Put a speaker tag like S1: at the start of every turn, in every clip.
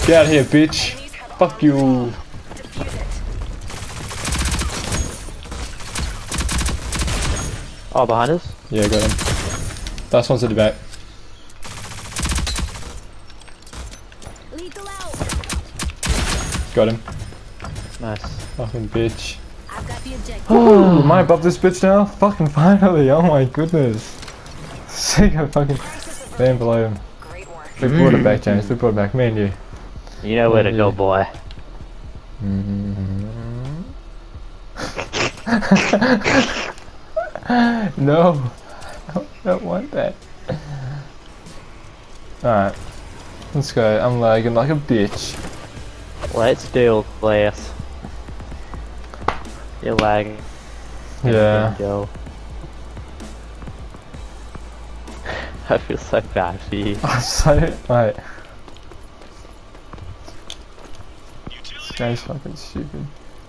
S1: Get out of here, bitch. Fuck you.
S2: Oh, behind us?
S1: Yeah, got him. Last one's at the back. Got him.
S2: Nice.
S1: Fucking bitch.
S3: I've got the objective.
S1: Oh, am I above this bitch now? Fucking finally. Oh my goodness. Sick of fucking laying below him. We brought it back, James. We brought it back. Me and you.
S2: You know where to go, boy.
S1: No. I don't want that. Alright. Let's go. I'm lagging like a bitch.
S2: Let's do this. You're lagging.
S1: Yeah.
S2: Go. I feel so bad for you.
S1: I'm so... Wait. This guy's fucking stupid.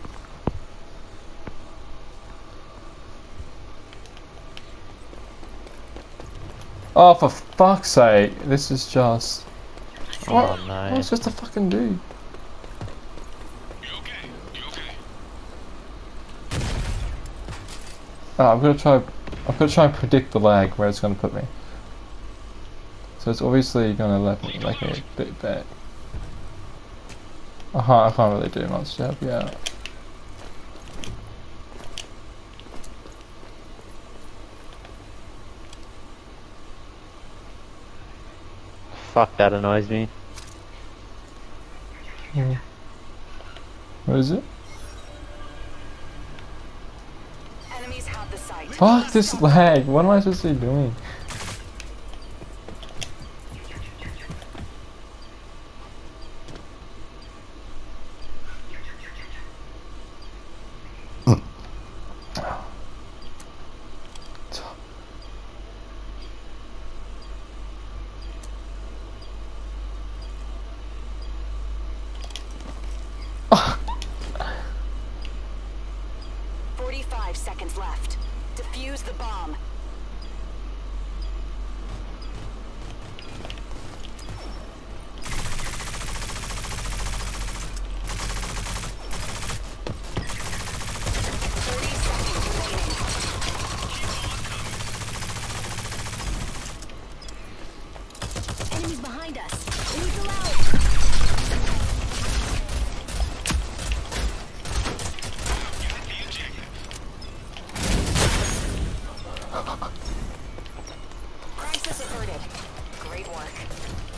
S1: Oh, for fuck's sake. This is just...
S2: Oh no.
S1: What was just a fucking dude? Oh, I'm gonna try and predict the lag where it's gonna put me. So it's obviously gonna let me a bit back. I can't really do much to help you out.
S2: Fuck, that annoys me.
S1: Yeah. What is it?
S3: Enemies have the site.
S1: Fuck this lag! What am I supposed to be doing?
S3: Seconds left. Defuse the bomb. Enemies behind us. Lethal out. Crisis averted. Great work.